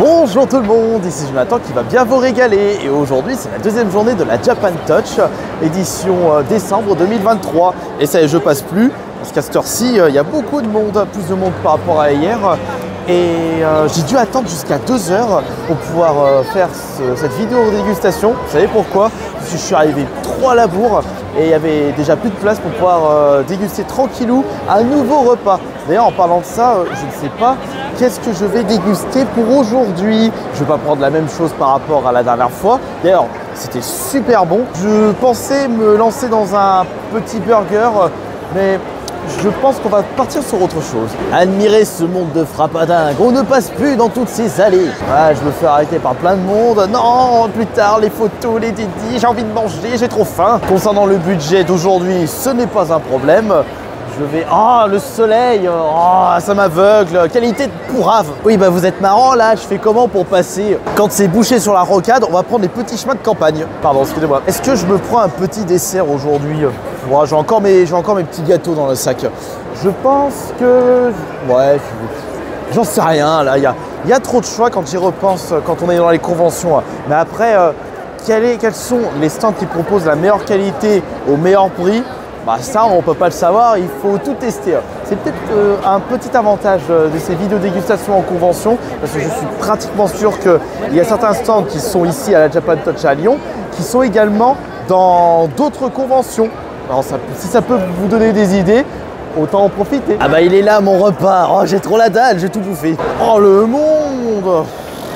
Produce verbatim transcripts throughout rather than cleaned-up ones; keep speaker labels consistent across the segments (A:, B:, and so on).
A: Bonjour tout le monde, ici Jonathan qui va bien vous régaler et aujourd'hui c'est la deuxième journée de la Japan Touch édition euh, décembre deux mille vingt-trois et ça y est, je passe plus parce qu'à cette heure-ci il y a beaucoup de monde, plus de monde par rapport à hier et euh, j'ai dû attendre jusqu'à deux heures pour pouvoir euh, faire ce, cette vidéo dégustation. Vous savez pourquoi? Parce que je suis arrivé trop à la bourre et il y avait déjà plus de place pour pouvoir euh, déguster tranquillou un nouveau repas. D'ailleurs en parlant de ça, euh, je ne sais pas qu'est-ce que je vais déguster pour aujourd'hui. Je ne vais pas prendre la même chose par rapport à la dernière fois. D'ailleurs, c'était super bon. Je pensais me lancer dans un petit burger, mais je pense qu'on va partir sur autre chose. Admirez ce monde de frappadingue. On ne passe plus dans toutes ces allées. Ouais, je me fais arrêter par plein de monde. Non, plus tard, les photos, les dédits, j'ai envie de manger, j'ai trop faim. Concernant le budget d'aujourd'hui, ce n'est pas un problème. Je vais... Oh, le soleil, oh, ça m'aveugle. Qualité de pourrave. Oui, bah vous êtes marrant là, je fais comment pour passer? Quand c'est bouché sur la rocade, on va prendre les petits chemins de campagne. Pardon, excusez-moi. Est-ce que je me prends un petit dessert aujourd'hui? Bon, j'ai encore, mes... encore mes petits gâteaux dans le sac. Je pense que... Ouais, je... j'en sais rien là. Il y a... y a trop de choix quand j'y repense, quand on est dans les conventions. Mais après, euh, quel est... quels sont les stands qui proposent la meilleure qualité au meilleur prix? Bah ça, on ne peut pas le savoir, il faut tout tester. C'est peut-être euh, un petit avantage euh, de ces vidéos dégustation en convention, parce que je suis pratiquement sûr qu'il y a certains stands qui sont ici à la Japan Touch à Lyon, qui sont également dans d'autres conventions. Alors ça, si ça peut vous donner des idées, autant en profiter. Ah bah il est là mon repas, oh j'ai trop la dalle, j'ai tout bouffé. Oh le monde!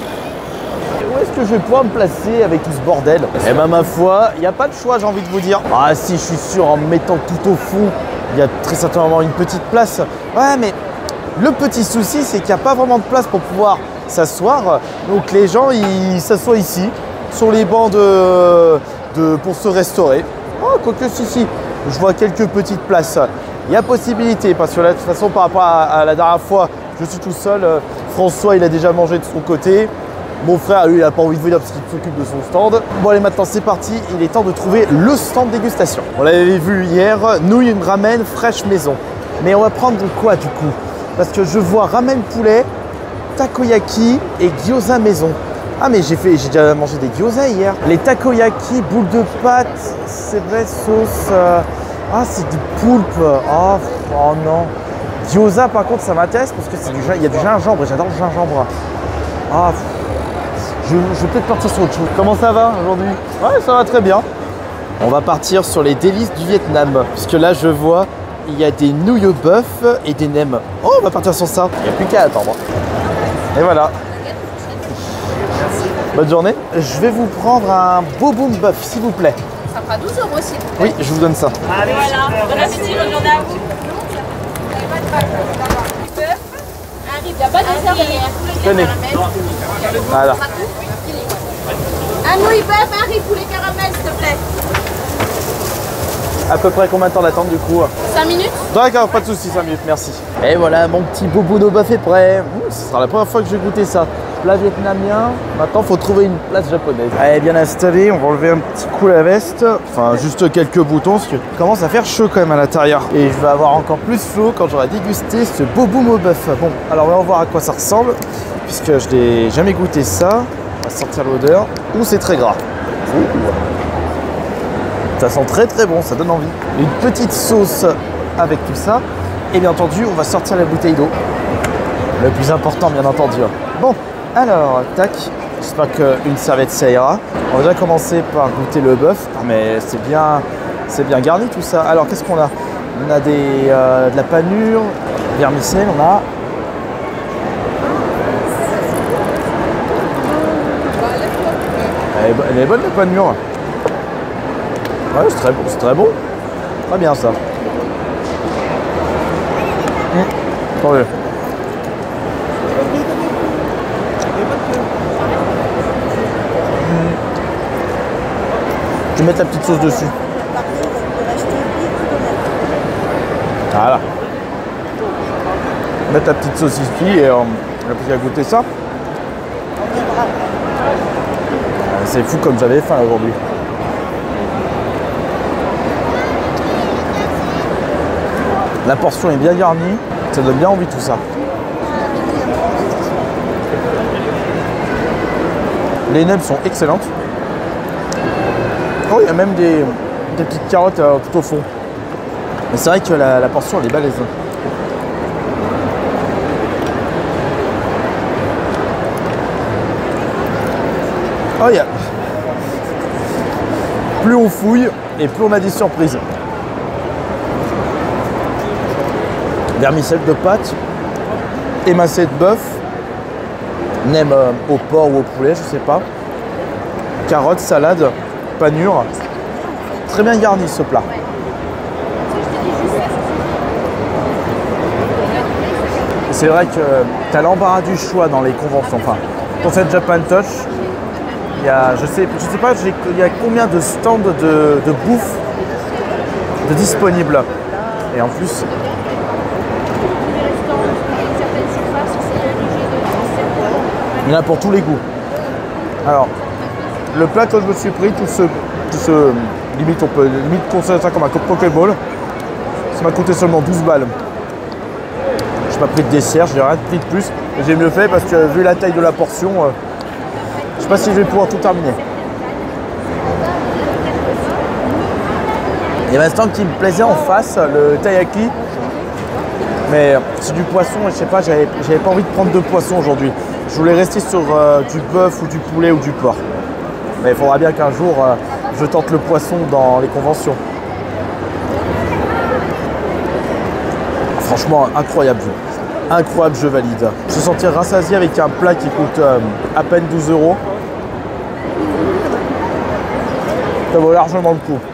A: Où est-ce que je vais pouvoir me placer avec tout ce bordel? Eh ben ma foi, il n'y a pas de choix, j'ai envie de vous dire. Ah si, je suis sûr, en me mettant tout au fond, il y a très certainement une petite place. Ouais, mais le petit souci, c'est qu'il n'y a pas vraiment de place pour pouvoir s'asseoir. Donc les gens, ils s'assoient ici, sur les bancs de, de, pour se restaurer. Oh, quoique si, si, je vois quelques petites places. Il y a possibilité, parce que là, de toute façon, par rapport à, à la dernière fois, je suis tout seul. François, il a déjà mangé de son côté. Mon frère, lui, il n'a pas envie de venir parce qu'il s'occupe de son stand. Bon, allez, maintenant, c'est parti. Il est temps de trouver le stand dégustation. On l'avait vu hier, nouilles ramen fraîche maison. Mais on va prendre quoi, du coup? Parce que je vois ramen poulet, takoyaki et gyoza maison. Ah, mais j'ai fait, j'ai déjà mangé des gyoza hier. Les takoyaki, boules de pâte, c'est vrai, sauce... Euh... Ah, c'est du poulpe. Oh, oh non. Gyoza, par contre, ça m'intéresse parce que c'est du, il y a du gingembre et j'adore le gingembre. Ah, Je, je vais peut-être partir sur autre chose. Comment ça va aujourd'hui? Ouais, ça va très bien. On va partir sur les délices du Vietnam. Puisque là, je vois, il y a des nouilles au bœuf et des nems. Oh, on va partir sur ça. Il n'y a plus qu'à attendre. Et voilà. Bonne journée. Je vais vous prendre un boboom bœuf, s'il vous plaît.
B: Ça fera douze euros, s'il vous plaît.
A: Oui, je vous donne ça.
B: Allez, voilà. Bon appétit, bonne journée à vous. Il n'y a pas de dessert derrière.
A: Tenez. Voilà.
B: Un nouille bœuf, un riz poulet caramel, s'il te plaît.
A: À peu près combien de temps d'attente du coup?
B: cinq minutes.
A: D'accord, pas de soucis, cinq minutes, merci. Et voilà, mon petit boboon au bœuf est prêt. Ouh, ce sera la première fois que je vais goûter ça. Plat vietnamien. Maintenant, il faut trouver une place japonaise. Allez, bien installé, on va enlever un petit coup la veste. Enfin, juste quelques boutons, parce que commence à faire chaud quand même à l'intérieur. Et je vais avoir encore plus chaud quand j'aurai dégusté ce boboon au bœuf. Bon, alors on va voir à quoi ça ressemble, puisque je n'ai jamais goûté ça. On va sortir l'odeur. Ouh, c'est très gras. Ouh. Ça sent très très bon, ça donne envie. Une petite sauce avec tout ça. Et bien entendu, on va sortir la bouteille d'eau. Le plus important, bien entendu. Bon, alors, tac. J'espère qu'une serviette ça ira. On va déjà commencer par goûter le bœuf. Ah, mais c'est bien, c'est bien garni tout ça. Alors, qu'est-ce qu'on a? On a des, euh, de la panure, vermicelle, on a... Elle est, elle est bonne la panure. Ouais, c'est très bon, c'est très bon. Très bien ça. Mmh. Attendez. Mmh. Je vais mettre la petite sauce dessus. Voilà. Mettre la petite sauce ici et euh, on a plus qu'à goûter ça. C'est fou comme j'avais faim aujourd'hui. La portion est bien garnie, ça donne bien envie tout ça. Les nems sont excellentes. Oh, il y a même des, des petites carottes euh, tout au fond. Mais c'est vrai que la, la portion elle est balèze. Oh, il y a... Plus on fouille et plus on a des surprises. Vermicelle de pâte, émincé de bœuf, nem euh, au porc ou au poulet, je sais pas. Carottes, salade, panure. Très bien garni ce plat. C'est vrai que tu as l'embarras du choix dans les conventions. Enfin, pour cette Japan Touch, il y a, je sais, je sais pas, il y a combien de stands de, de bouffe de disponibles. Et en plus, il y en a pour tous les goûts. Alors, le plat que je me suis pris, tout ce, tout ce limite, on peut limite considérer ça comme un Pokéball. Ça m'a coûté seulement douze balles. Je n'ai pas pris de dessert, j'ai rien pris de plus. J'ai mieux fait parce que vu la taille de la portion, euh, je ne sais pas si je vais pouvoir tout terminer. Il y avait un stand qui me plaisait en face, le taiyaki. Mais c'est du poisson et je sais pas, j'avais j'avais pas envie de prendre de poisson aujourd'hui. Je voulais rester sur euh, du bœuf ou du poulet ou du porc. Mais il faudra bien qu'un jour euh, je tente le poisson dans les conventions. Franchement, incroyable jeu. Incroyable, je valide. Je me sentais rassasié avec un plat qui coûte euh, à peine douze euros. Ça vaut largement le coup.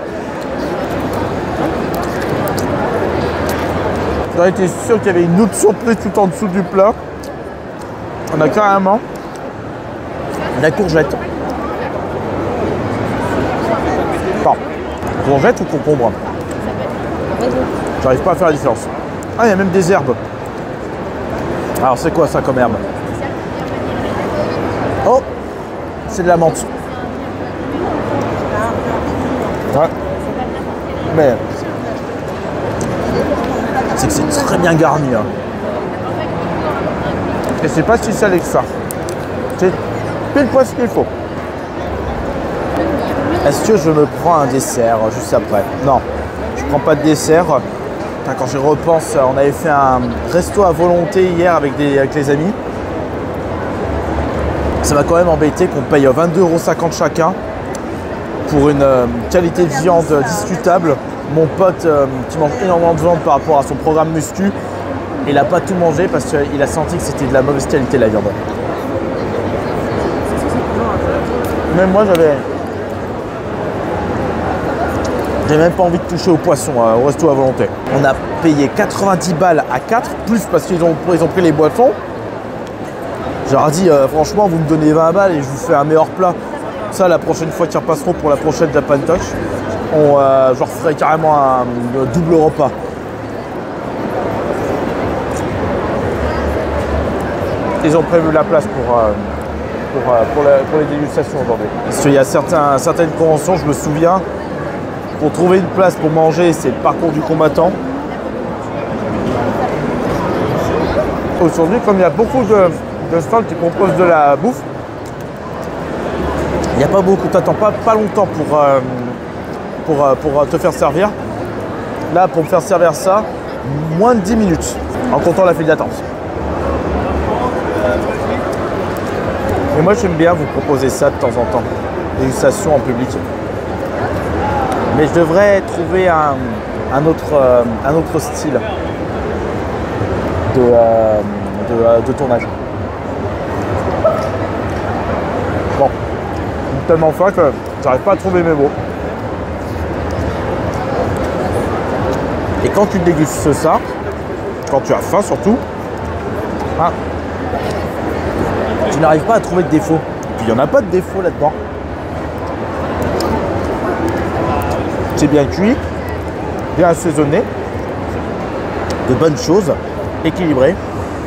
A: J'aurais été sûr qu'il y avait une autre surprise tout en dessous du plat. On a carrément la courgette. Enfin, courgette ou concombre? J'arrive pas à faire la différence. Ah, il y a même des herbes. Alors, c'est quoi ça comme herbe? Oh, c'est de la menthe. Ouais. Mais c'est que c'est très bien garni. Hein. Et c'est pas si salé que ça. C'est pile poil ce qu'il faut. Est-ce que je me prends un dessert juste après? Non, je prends pas de dessert. Quand j'y repense, on avait fait un resto à volonté hier avec, des, avec les amis. Ça m'a quand même embêté qu'on paye vingt-deux euros cinquante chacun pour une euh, qualité de viande discutable. Mon pote euh, qui mange énormément de viande par rapport à son programme muscu, il n'a pas tout mangé parce qu'il a senti que c'était de la mauvaise qualité la viande. Même moi j'avais J'ai même pas envie de toucher au poisson, euh, au resto à volonté. On a payé quatre-vingt-dix balles à quatre, plus parce qu'ils ont, ils ont pris les boissons. J'ai leur dit, euh, franchement, vous me donnez vingt balles et je vous fais un meilleur plat. Ça, la prochaine fois qu'ils repasseront pour la prochaine Japan Touch, on, euh, je leur ferai carrément un, un double repas. Ils ont prévu la place pour, euh, pour, euh, pour, la, pour les dégustations aujourd'hui. Parce qu'il y a certains, certaines conventions, je me souviens, pour trouver une place pour manger, c'est le parcours du combattant. Aujourd'hui, comme il y a beaucoup de, de stands qui proposent de la bouffe, il n'y a pas beaucoup, tu n'attends pas, pas longtemps pour, euh, pour, euh, pour te faire servir. Là, pour me faire servir ça, moins de dix minutes, en comptant la file d'attente. Et moi, j'aime bien vous proposer ça de temps en temps, dégustation en public. Mais je devrais trouver un, un, autre, euh, un autre style de, euh, de, euh, de tournage. Bon, tellement faim que j'arrive pas à trouver mes mots. Et quand tu dégustes ça, quand tu as faim surtout, hein, tu n'arrives pas à trouver de défaut. Et puis il n'y en a pas de défaut là-dedans. C'est bien cuit, bien assaisonné, de bonnes choses, équilibré.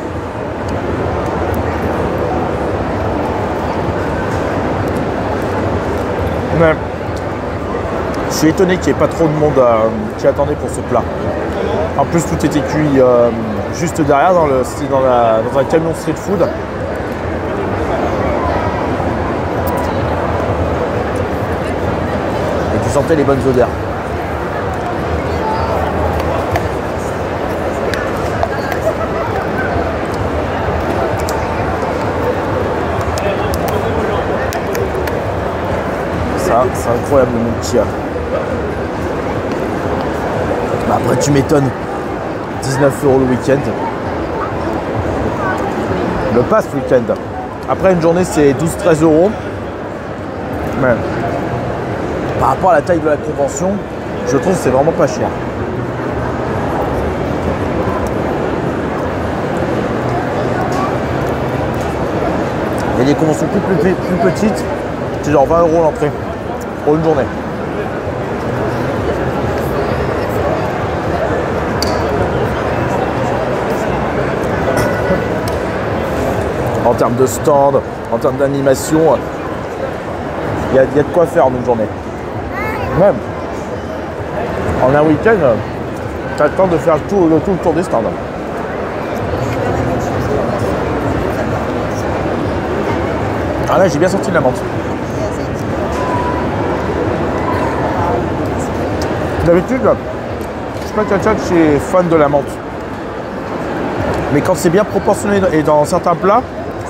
A: Mais je suis étonné qu'il n'y ait pas trop de monde euh, qui attendait pour ce plat. En plus, tout était cuit euh, juste derrière, dans, le, dans, la, dans un camion street food. sentez les bonnes odeurs. Ça, c'est incroyable mon petit. Bah après tu m'étonnes. dix-neuf euros le week-end. Le pass week-end. Après une journée c'est douze à treize euros. Mais par rapport à la taille de la convention, je trouve que c'est vraiment pas cher. Il y a des conventions plus, plus, plus petites, c'est genre vingt euros l'entrée pour une journée. En termes de stand, en termes d'animation, il y, y a de quoi faire en une journée. Même en un week-end, tu as le temps de faire tout, le, tout le tour des stands. Ah là, j'ai bien senti de la menthe. D'habitude, je suis pas quelqu'un qui est fan de la menthe. Mais quand c'est bien proportionné et dans certains plats,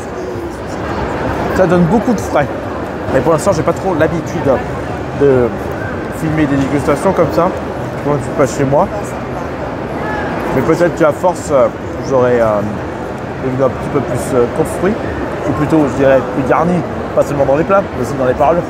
A: ça donne beaucoup de frais. Mais pour l'instant, j'ai pas trop l'habitude de filmer des dégustations comme ça quand je suis pas chez moi. Mais peut-être qu'à force, j'aurai euh, des vidéos un petit peu plus euh, construits, ou plutôt, je dirais, plus garnis, pas seulement dans les plats, mais aussi dans les parlures.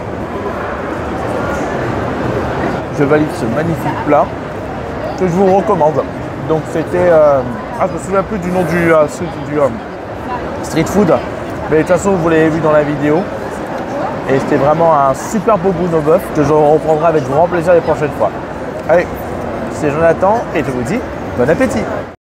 A: Je valide ce magnifique plat que je vous recommande. Donc c'était, euh, ah, je me souviens plus du nom du, euh, du euh, street food, mais de toute façon vous l'avez vu dans la vidéo. Et c'était vraiment un super beau bout de bœuf que je reprendrai avec grand plaisir les prochaines fois. Allez, c'est Jonathan et je vous dis bon appétit.